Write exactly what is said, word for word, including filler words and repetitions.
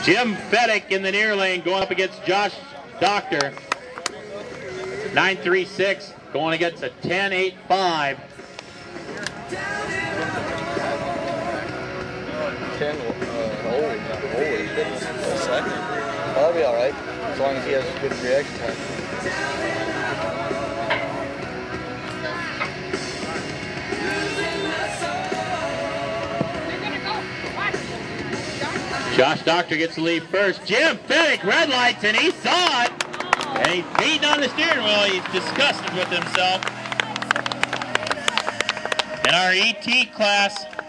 Jim Feddick in the near lane going up against Josh Dockter. nine three six going against a ten eight five. ten, uh, holy, holy goodness, a second. That'll be alright, as long as he has good reaction time. Josh Dockter gets the lead first. Jim Feddick red lights and he saw it. And he's beating on the steering wheel. He's disgusted with himself. In our E T class,